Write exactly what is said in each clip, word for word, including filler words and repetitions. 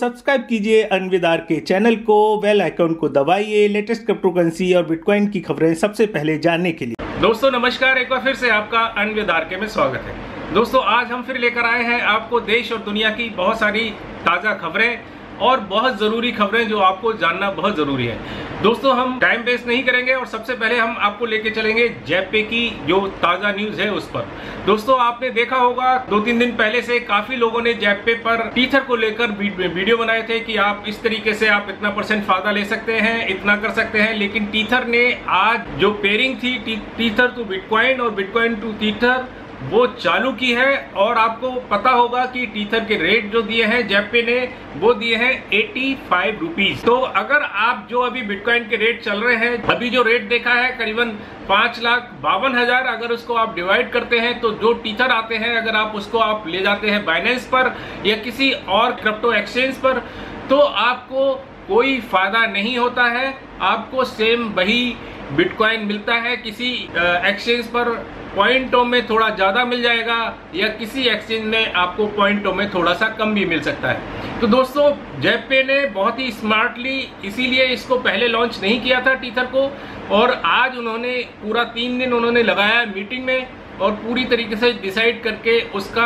Subscribe कीजिए अन्वेदार के channel को, बेल आइकन को दबाइए लेटेस्ट क्रिप्टोकरेंसी और बिटकॉइन की खबरें सबसे पहले जानने के लिए। दोस्तों नमस्कार, एक बार फिर से आपका अन्वेदार के में स्वागत है। दोस्तों आज हम फिर लेकर आए हैं आपको देश और दुनिया की बहुत सारी ताज़ा खबरें और बहुत ज़रूरी खबरें जो आपको जानना बहुत ज़रूरी है। दोस्तों हम टाइम वेस्ट नहीं करेंगे और सबसे पहले हम आपको लेके चलेंगे जेपे की जो ताज़ा न्यूज़ है उस पर। दोस्तों आपने देखा होगा दो तीन दिन पहले से काफ़ी लोगों ने जेपे पर टीथर को लेकर वीडियो बनाए थे कि आप इस तरीके से आप इतना परसेंट फायदा ले सकते हैं, इतना कर सकते हैं। लेकिन टीथर ने आज जो पेयरिंग थी टी, टीथर टू बिटकॉइन और बिटकॉइन टू टीथर वो चालू की है। और आपको पता होगा कि टीथर के रेट जो दिए हैं जेपे ने वो दिए हैं पचासी रुपीस। तो अगर आप जो अभी बिटकॉइन के रेट चल रहे हैं, अभी जो रेट देखा है करीबन पांच लाख बावन हजार, अगर उसको आप डिवाइड करते हैं तो जो टीथर आते हैं अगर आप उसको आप ले जाते हैं बाइनेंस पर या किसी और क्रिप्टो एक्सचेंज पर तो आपको कोई फायदा नहीं होता है। आपको सेम वही बिटकॉइन मिलता है, किसी एक्सचेंज पर पॉइंटों में थोड़ा ज़्यादा मिल जाएगा या किसी एक्सचेंज में आपको पॉइंटों में थोड़ा सा कम भी मिल सकता है। तो दोस्तों जेपे ने बहुत ही स्मार्टली इसीलिए इसको पहले लॉन्च नहीं किया था टीथर को, और आज उन्होंने पूरा तीन दिन उन्होंने लगाया मीटिंग में और पूरी तरीके से डिसाइड करके उसका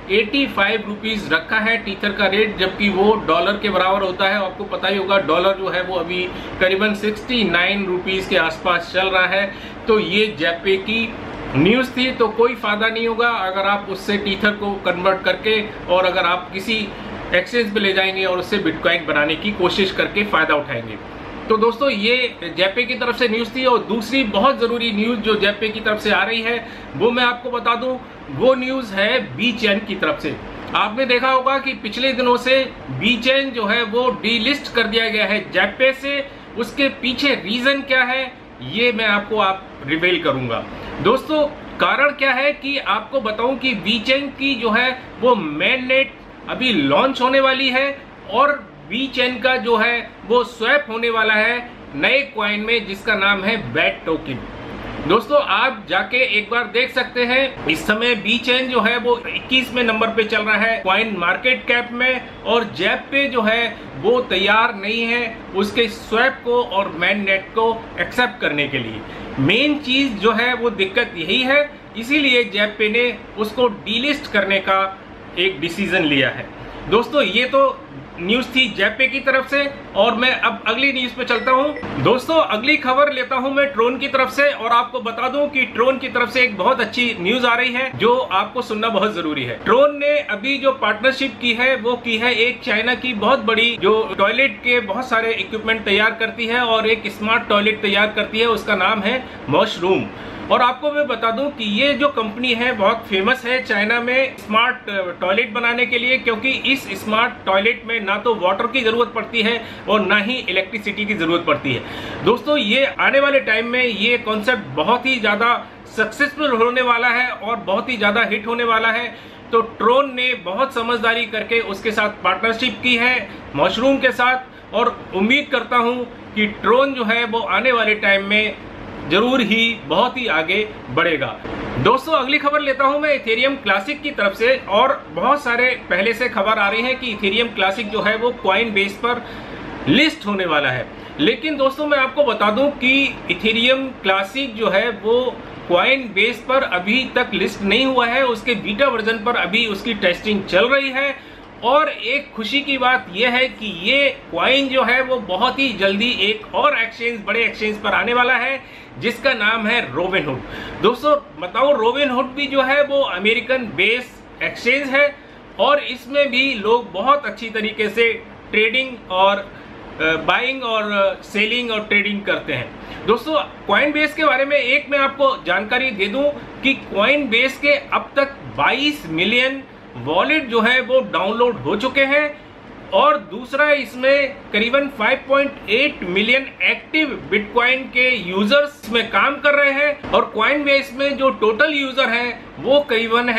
पचासी रुपीस रखा है टीथर का रेट, जबकि वो डॉलर के बराबर होता है। आपको पता ही होगा डॉलर जो है वो अभी करीबन उनहत्तर रुपीस के आसपास चल रहा है। तो ये जेपे की न्यूज़ थी, तो कोई फायदा नहीं होगा अगर आप उससे टीथर को कन्वर्ट करके और अगर आप किसी एक्सचेंज पे ले जाएंगे और उससे बिटकॉइन बनाने की कोशिश करके फायदा उठाएंगे। तो दोस्तों ये जेपे की तरफ से न्यूज़ थी। और दूसरी बहुत ज़रूरी न्यूज़ जो जेपे की तरफ से आ रही है वो मैं आपको बता दूं, वो न्यूज़ है बीचेन की तरफ से। आपने देखा होगा कि पिछले दिनों से बीचेन जो है वो डीलिस्ट कर दिया गया है जेपे से। उसके पीछे रीज़न क्या है ये मैं आपको आप रिवील करूंगा। दोस्तों कारण क्या है कि आपको बताऊं कि बीचेन की जो है वो मेन नेट अभी लॉन्च होने वाली है और बीचेन का जो है वो स्वैप होने वाला है नए कॉइन में जिसका नाम है बैट टोकन। दोस्तों आप जाके एक बार देख सकते हैं, इस समय बीचेन जो है वो इक्कीसवें नंबर पे चल रहा है कॉइन मार्केट कैप में, और जेपे जो है वो तैयार नहीं है उसके स्वैप को और मेन नेट को एक्सेप्ट करने के लिए। मेन चीज जो है वो दिक्कत यही है, इसीलिए जेपे ने उसको डीलिस्ट करने का एक डिसीजन लिया है। दोस्तों ये तो न्यूज़ थी जेपे की तरफ से, और मैं अब अगली न्यूज़ पे चलता हूं। दोस्तों अगली खबर लेता हूं मैं ट्रोन की तरफ से, और आपको बता दूं कि ट्रोन की तरफ से एक बहुत अच्छी न्यूज़ आ रही है जो आपको सुनना बहुत जरूरी है। ट्रोन ने अभी जो पार्टनरशिप की है वो की है एक चाइना की बहुत बड़ी जो टॉयलेट के बहुत सारे इक्विपमेंट तैयार करती है और एक स्मार्ट टॉयलेट तैयार करती है, उसका नाम है मशरूम। और आपको मैं बता दूं कि ये जो कंपनी है बहुत फेमस है चाइना में स्मार्ट टॉयलेट बनाने के लिए, क्योंकि इस स्मार्ट टॉयलेट में ना तो वाटर की ज़रूरत पड़ती है और ना ही इलेक्ट्रिसिटी की ज़रूरत पड़ती है। दोस्तों ये आने वाले टाइम में ये कॉन्सेप्ट बहुत ही ज़्यादा सक्सेसफुल होने वाला है और बहुत ही ज़्यादा हिट होने वाला है। तो ट्रोन ने बहुत समझदारी करके उसके साथ पार्टनरशिप की है मशरूम के साथ, और उम्मीद करता हूँ कि ट्रोन जो है वो आने वाले टाइम में जरूर ही बहुत ही आगे बढ़ेगा। दोस्तों अगली खबर लेता हूं मैं इथेरियम क्लासिक की तरफ से, और बहुत सारे पहले से खबर आ रही है कि इथेरियम क्लासिक जो है वो कॉइन बेस पर लिस्ट होने वाला है। लेकिन दोस्तों मैं आपको बता दूं कि इथेरियम क्लासिक जो है वो कॉइन बेस पर अभी तक लिस्ट नहीं हुआ है, उसके बीटा वर्जन पर अभी उसकी टेस्टिंग चल रही है। और एक खुशी की बात यह है कि ये कॉइन जो है वो बहुत ही जल्दी एक और एक्सचेंज बड़े एक्सचेंज पर आने वाला है जिसका नाम है रोबिनहुड। दोस्तों बताओ रोबिनहुड भी जो है वो अमेरिकन बेस एक्सचेंज है और इसमें भी लोग बहुत अच्छी तरीके से ट्रेडिंग और बाइंग और सेलिंग और ट्रेडिंग करते हैं। दोस्तों कॉइन बेस के बारे में एक मैं आपको जानकारी दे दूं कि कॉइन बेस के अब तक बाईस मिलियन वॉलेट जो है वो डाउनलोड हो चुके हैं, और दूसरा इसमें करीबन पाँच पॉइंट आठ मिलियन एक्टिव बिटकॉइन के यूजर्स में काम कर रहे हैं, और कॉइन बेस में जो टोटल यूजर हैं वो करीबन है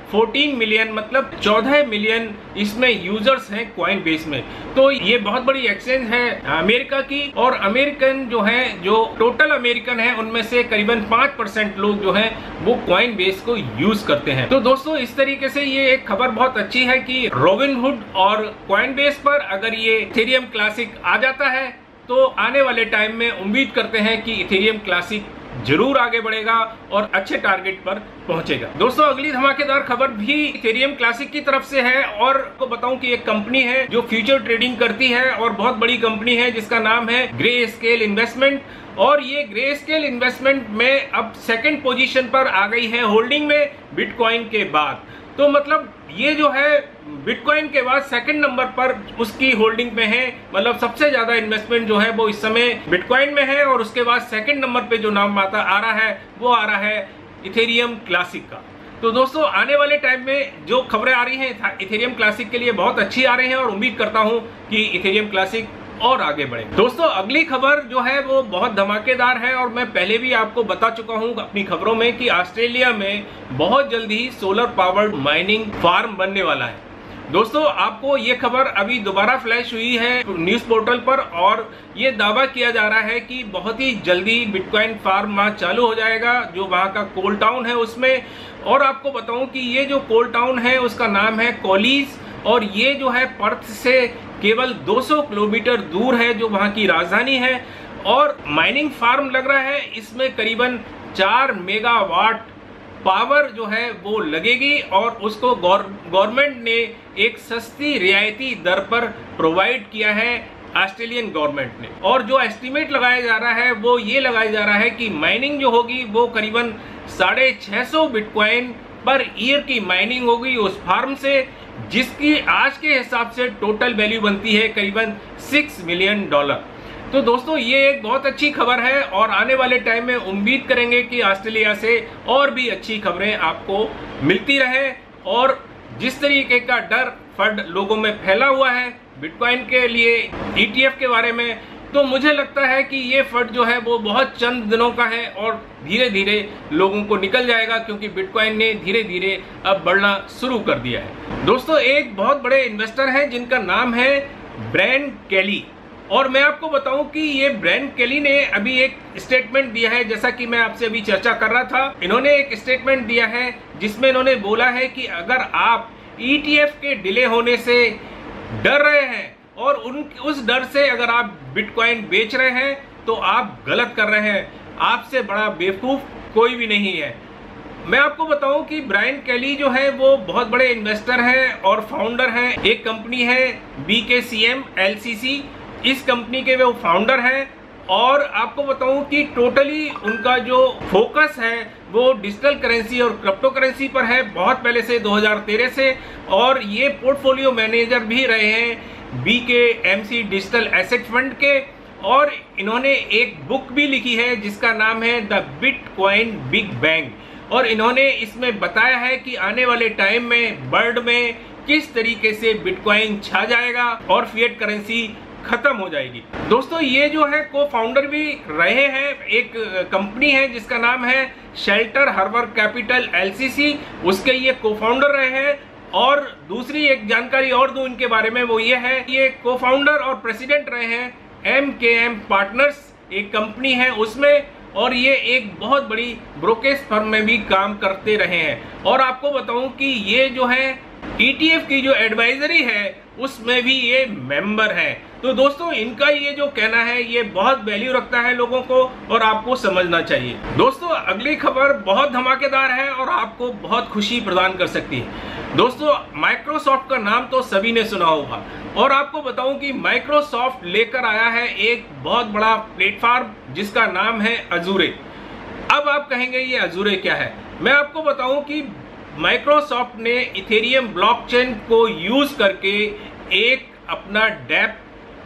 चौदह मिलियन मतलब चौदह मिलियन इसमें यूजर्स हैं कॉइनबेस में। तो ये बहुत बड़ी एक्सचेंज है अमेरिका की, और अमेरिकन जो है, जो टोटल अमेरिकन है उनमें से करीबन पाँच परसेंट लोग जो हैं वो कॉइनबेस को यूज करते हैं। तो दोस्तों इस तरीके से ये एक खबर बहुत अच्छी है कि रोबिनहुड और कॉइनबेस पर अगर ये इथेरियम क्लासिक आ जाता है तो आने वाले टाइम में उम्मीद करते हैं कि इथेरियम क्लासिक जरूर आगे बढ़ेगा और अच्छे टारगेट पर पहुंचेगा। दोस्तों अगली धमाकेदार खबर भी इथेरियम क्लासिक की तरफ से है, और आपको बताऊं कि एक कंपनी है जो फ्यूचर ट्रेडिंग करती है और बहुत बड़ी कंपनी है जिसका नाम है ग्रे स्केल इन्वेस्टमेंट। और ये ग्रे स्केल इन्वेस्टमेंट में अब सेकंड पोजीशन पर आ गई है होल्डिंग में बिटकॉइन के बाद। तो मतलब ये जो है बिटकॉइन के बाद सेकंड नंबर पर उसकी होल्डिंग में है, मतलब सबसे ज्यादा इन्वेस्टमेंट जो है वो इस समय बिटकॉइन में है। और उसके बाद सेकंड नंबर पे जो नाम आता आ रहा है वो आ रहा है इथेरियम क्लासिक का। तो दोस्तों आने वाले टाइम में जो खबरें आ रही हैं इथेरियम क्लासिक के लिए बहुत अच्छी आ रही हैं, और उम्मीद करता हूं कि इथेरियम क्लासिक और आगे बढ़े। दोस्तों अगली खबर जो है वो बहुत धमाकेदार है, और मैं पहले भी आपको बता चुका हूं अपनी खबरों में कि ऑस्ट्रेलिया में बहुत जल्दी ही सोलर पावर्ड माइनिंग फार्म बनने वाला है। दोस्तों आपको ये खबर अभी दोबारा फ्लैश हुई है न्यूज पोर्टल पर, और ये दावा किया जा रहा है कि बहुत ही जल्दी बिटकॉइन फार्म वहां चालू हो जाएगा, जो वहां का कोल टाउन है उसमें। और आपको बताऊं कि ये जो कोल टाउन है उसका नाम है कॉलीज, और ये जो है पर्थ से केवल दो सौ किलोमीटर दूर है, जो वहां की राजधानी है। और माइनिंग फार्म लग रहा है, इसमें करीबन चार मेगावाट पावर जो है वो लगेगी, और उसको गवर्नमेंट ने एक सस्ती रियायती दर पर प्रोवाइड किया है ऑस्ट्रेलियन गवर्नमेंट ने। और जो एस्टीमेट लगाया जा रहा है वो ये लगाया जा रहा है कि माइनिंग जो होगी वो करीबन साढ़े छह सौ बिटकॉइन पर ईयर की माइनिंग होगी उस फार्म से, जिसकी आज के हिसाब से टोटल वैल्यू बनती है करीबन सिक्स मिलियन डॉलर। तो दोस्तों ये एक बहुत अच्छी खबर है, और आने वाले टाइम में उम्मीद करेंगे कि ऑस्ट्रेलिया से और भी अच्छी खबरें आपको मिलती रहे। और जिस तरीके का डर फंड लोगों में फैला हुआ है बिटकॉइन के लिए ईटीएफ के बारे में, तो मुझे लगता है कि ये फंड जो है वो बहुत चंद दिनों का है और धीरे धीरे लोगों को निकल जाएगा, क्योंकि बिटकॉइन ने धीरे धीरे अब बढ़ना शुरू कर दिया है। दोस्तों एक बहुत बड़े इन्वेस्टर हैं जिनका नाम है ब्रायन केली, और मैं आपको बताऊं कि ये ब्रायन केली ने अभी एक स्टेटमेंट दिया है, जैसा कि मैं आपसे अभी चर्चा कर रहा था। इन्होंने एक स्टेटमेंट दिया है जिसमें इन्होंने बोला है कि अगर आप ईटीएफ के डिले होने से डर रहे हैं और उन उस डर से अगर आप बिटकॉइन बेच रहे हैं तो आप गलत कर रहे हैं, आपसे बड़ा बेवकूफ कोई भी नहीं है। मैं आपको बताऊं कि ब्रायन केली जो है वो बहुत बड़े इन्वेस्टर हैं और फाउंडर हैं। एक कंपनी है बीकेसीएम एलसीसी, इस कंपनी के वो फाउंडर हैं। और आपको बताऊं कि टोटली उनका जो फोकस है वो डिजिटल करेंसी और क्रिप्टो करेंसी पर है, बहुत पहले से दो हज़ार तेरह से। और ये पोर्टफोलियो मैनेजर भी रहे हैं बीकेएमसी डिजिटल एसेट फंड के। और इन्होंने एक बुक भी लिखी है जिसका नाम है द बिटकॉइन बिग बैंग, और इन्होंने इसमें बताया है कि आने वाले टाइम में वर्ल्ड में किस तरीके से बिटकॉइन छा जाएगा और फिएट करेंसी खत्म हो जाएगी। दोस्तों ये जो है को फाउंडर भी रहे हैं, एक कंपनी है जिसका नाम है शेल्टर हार्बर कैपिटल एलसीसी, उसके ये को फाउंडर रहे हैं। और दूसरी एक जानकारी और दूं इनके बारे में, वो ये है ये को फाउंडर और प्रेसिडेंट रहे हैं एम के एम पार्टनर्स, एक कंपनी है उसमें, और ये एक बहुत बड़ी ब्रोकेज फर्म में भी काम करते रहे हैं। और आपको बताऊं कि ये जो है ईटीएफ की जो एडवाइजरी है उसमें भी ये मेंबर है। तो दोस्तों इनका ये जो कहना है ये बहुत वैल्यू रखता है लोगों को, और आपको समझना चाहिए। दोस्तों अगली खबर बहुत धमाकेदार है और आपको बहुत खुशी प्रदान कर सकती है। दोस्तों माइक्रोसॉफ्ट का नाम तो सभी ने सुना होगा, और आपको बताऊं कि माइक्रोसॉफ्ट लेकर आया है एक बहुत बड़ा प्लेटफॉर्म जिसका नाम है अजूरे। अब आप कहेंगे ये अजूरे क्या है? मैं आपको बताऊं कि माइक्रोसॉफ्ट ने इथेरियम ब्लॉकचेन को यूज करके एक अपना डैप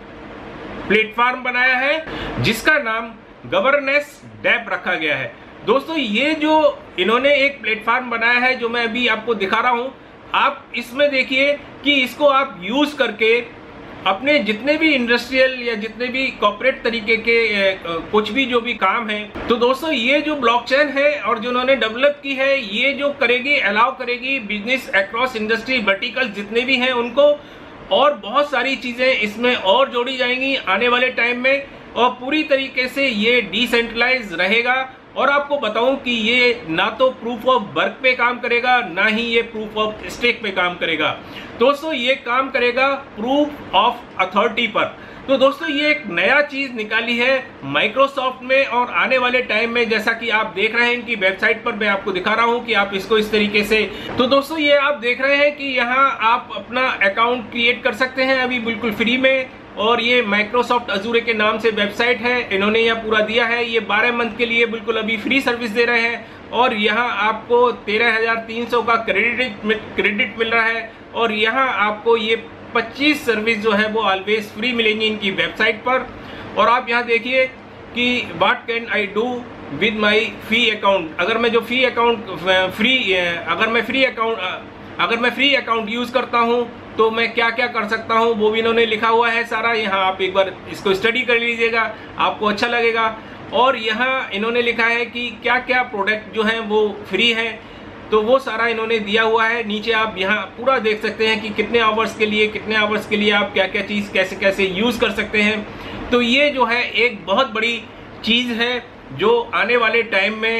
प्लेटफॉर्म बनाया है जिसका नाम गवर्नेंस डैप रखा गया है। दोस्तों ये जो इन्होंने एक प्लेटफॉर्म बनाया है जो मैं अभी आपको दिखा रहा हूं, आप इसमें देखिए कि इसको आप यूज करके अपने जितने भी इंडस्ट्रियल या जितने भी कॉर्पोरेट तरीके के कुछ भी जो भी काम है, तो दोस्तों ये जो ब्लॉकचेन है और जो उन्होंने डेवलप की है, ये जो करेगी, अलाउ करेगी बिजनेस अक्रॉस इंडस्ट्री वर्टिकल जितने भी हैं उनको, और बहुत सारी चीजें इसमें और जोड़ी जाएंगी आने वाले टाइम में, और पूरी तरीके से ये डिसेंट्रलाइज रहेगा। और आपको बताऊं कि ये ना तो प्रूफ ऑफ वर्क पे काम करेगा, ना ही ये प्रूफ ऑफ स्टेक पे काम करेगा। दोस्तों ये काम करेगा प्रूफ ऑफ अथॉरिटी पर। तो दोस्तों ये एक नया चीज निकाली है माइक्रोसॉफ्ट में, और आने वाले टाइम में जैसा कि आप देख रहे हैं इनकी वेबसाइट पर मैं आपको दिखा रहा हूं कि आप इसको इस तरीके से, तो दोस्तों ये आप देख रहे हैं कि यहाँ आप अपना अकाउंट क्रिएट कर सकते हैं अभी बिल्कुल फ्री में। और ये माइक्रोसॉफ्ट अजूरे के नाम से वेबसाइट है, इन्होंने यह पूरा दिया है। ये बारह मंथ के लिए बिल्कुल अभी फ्री सर्विस दे रहे हैं, और यहाँ आपको तेरह हजार तीन सौ का क्रेडिट क्रेडिट मिल रहा है, और यहाँ आपको ये पच्चीस सर्विस जो है वो ऑलवेज फ्री मिलेंगी इनकी वेबसाइट पर। और आप यहाँ देखिए कि what can I do with my free account. अगर मैं जो फ्री अकाउंट फ्री अगर मैं फ्री अकाउंट अगर मैं फ्री अकाउंट यूज करता हूं तो मैं क्या क्या कर सकता हूं, वो भी इन्होंने लिखा हुआ है सारा। यहाँ आप एक बार इसको स्टडी कर लीजिएगा, आपको अच्छा लगेगा। और यहाँ इन्होंने लिखा है कि क्या क्या प्रोडक्ट जो हैं वो फ्री हैं, तो वो सारा इन्होंने दिया हुआ है। नीचे आप यहाँ पूरा देख सकते हैं कि कितने आवर्स के लिए कितने आवर्स के लिए आप क्या क्या चीज़ कैसे कैसे यूज़ कर सकते हैं। तो ये जो है एक बहुत बड़ी चीज़ है जो आने वाले टाइम में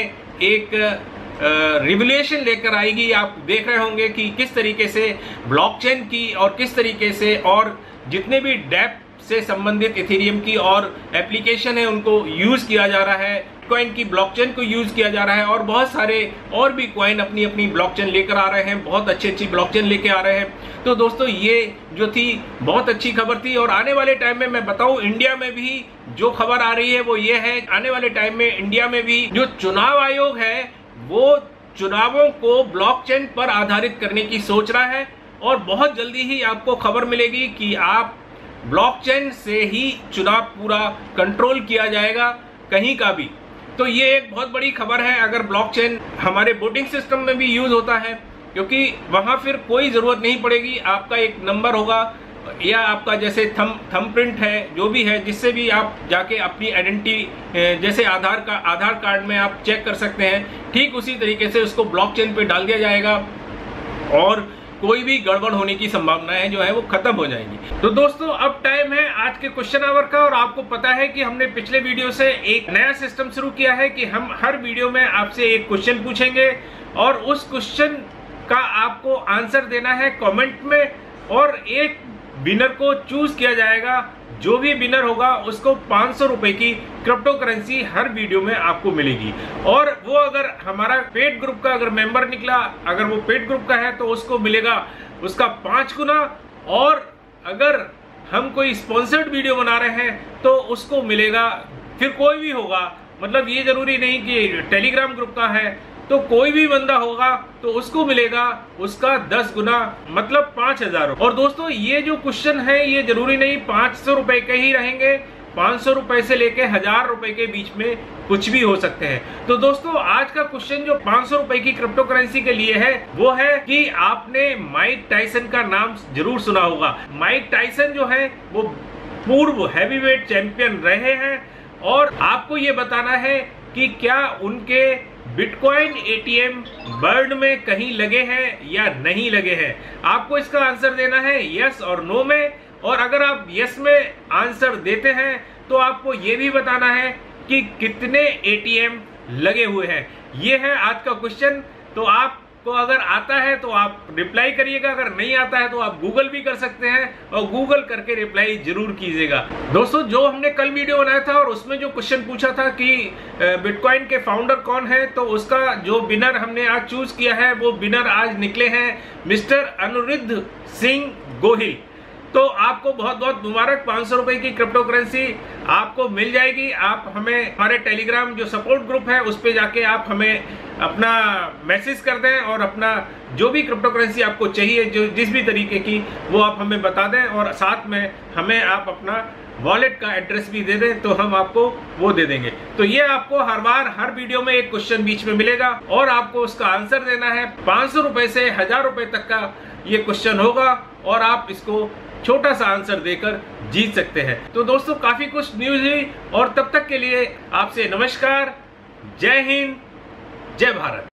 एक रिवोल्यूशन लेकर आएगी। आप देख रहे होंगे कि किस तरीके से ब्लॉकचेन की और किस तरीके से और जितने भी डैप से संबंधित इथेरियम की और एप्लीकेशन है उनको यूज किया जा रहा है, बिटकॉइन की ब्लॉकचेन को यूज किया जा रहा है, और बहुत सारे और भी कॉइन अपनी अपनी ब्लॉकचेन लेकर आ रहे हैं, बहुत अच्छी अच्छी ब्लॉकचेन लेके आ रहे हैं। तो दोस्तों ये जो थी बहुत अच्छी खबर थी। और आने वाले टाइम में मैं बताऊं, इंडिया में भी जो खबर आ रही है वो ये है, आने वाले टाइम में इंडिया में भी जो चुनाव आयोग है वो चुनावों को ब्लॉकचेन पर आधारित करने की सोच रहा है, और बहुत जल्दी ही आपको खबर मिलेगी कि आप ब्लॉकचेन से ही चुनाव पूरा कंट्रोल किया जाएगा कहीं का भी। तो ये एक बहुत बड़ी खबर है अगर ब्लॉकचेन हमारे वोटिंग सिस्टम में भी यूज होता है, क्योंकि वहां फिर कोई जरूरत नहीं पड़ेगी, आपका एक नंबर होगा या आपका जैसे थम थम प्रिंट है जो भी है, जिससे भी आप जाके अपनी आइडेंटिटी जैसे आधार का आधार कार्ड में आप चेक कर सकते हैं, ठीक उसी तरीके से उसको ब्लॉकचेन पे डाल दिया जाएगा और कोई भी गड़बड़ होने की संभावनाएं जो है वो खत्म हो जाएंगी। तो दोस्तों अब टाइम है आज के क्वेश्चन आवर का, और आपको पता है कि हमने पिछले वीडियो से एक नया सिस्टम शुरू किया है कि हम हर वीडियो में आपसे एक क्वेश्चन पूछेंगे और उस क्वेश्चन का आपको आंसर देना है कमेंट में, और एक विनर को चूज किया जाएगा। जो भी विनर होगा उसको पांच सौ रुपए की क्रिप्टो करेंसी हर वीडियो में आपको मिलेगी, और वो अगर हमारा पेड ग्रुप का अगर मेंबर निकला, अगर वो पेड ग्रुप का है तो उसको मिलेगा उसका पांच गुना, और अगर हम कोई स्पॉन्सर्ड वीडियो बना रहे हैं तो उसको मिलेगा, फिर कोई भी होगा, मतलब ये जरूरी नहीं कि टेलीग्राम ग्रुप का है, तो कोई भी बंदा होगा तो उसको मिलेगा उसका दस गुना, मतलब पांच हजार। और दोस्तों ये जो क्वेश्चन है ये जरूरी नहीं पांच सौ रुपए के ही रहेंगे, पांच सौ रुपए से लेके हजार रुपए के बीच में कुछ भी हो सकते हैं। तो दोस्तों आज का क्वेश्चन जो पांच सौ रुपए की क्रिप्टो करेंसी के लिए है वो है कि आपने माइक टाइसन का नाम जरूर सुना होगा। माइक टाइसन जो है वो पूर्व हैवीवेट चैंपियन रहे हैं, और आपको ये बताना है कि क्या उनके बिटकॉइन एटीएम वर्ल्ड में कहीं लगे हैं या नहीं लगे हैं। आपको इसका आंसर देना है यस और नो में, और अगर आप यस में आंसर देते हैं तो आपको ये भी बताना है कि कितने एटीएम लगे हुए हैं। ये है आज का क्वेश्चन। तो आपको अगर आता है तो आप रिप्लाई करिएगा, अगर नहीं आता है तो आप गूगल भी कर सकते हैं, और गूगल करके रिप्लाई जरूर कीजिएगा। दोस्तों जो हमने कल वीडियो बनाया था और उसमें जो क्वेश्चन पूछा था कि बिटकॉइन के फाउंडर कौन है, तो उसका जो विनर हमने आज चूज किया है वो विनर आज निकले हैं मिस्टर अनिरुद्ध सिंह गोहिल। तो आपको बहुत बहुत मुबारक, पांच सौ रुपए की क्रिप्टो करेंसी आपको मिल जाएगी। आप हमें हमारे टेलीग्राम जो सपोर्ट ग्रुप है उस पे जाके आप हमें अपना मैसेज कर दें, और अपना जो भी क्रिप्टो करेंसी आपको चाहिए, जो जिस भी तरीके की, वो आप हमें बता दें, और साथ में हमें आप अपना वॉलेट का एड्रेस भी दे दें तो हम आपको वो दे देंगे। तो ये आपको हर बार हर वीडियो में एक क्वेश्चन बीच में मिलेगा, और आपको उसका आंसर देना है। पांच सौ रुपए से हजार रुपए तक का ये क्वेश्चन होगा, और आप इसको छोटा सा आंसर देकर जीत सकते हैं। तो दोस्तों काफी कुछ न्यूज हुई और तब तक के लिए आपसे नमस्कार, जय हिंद, जय भारत।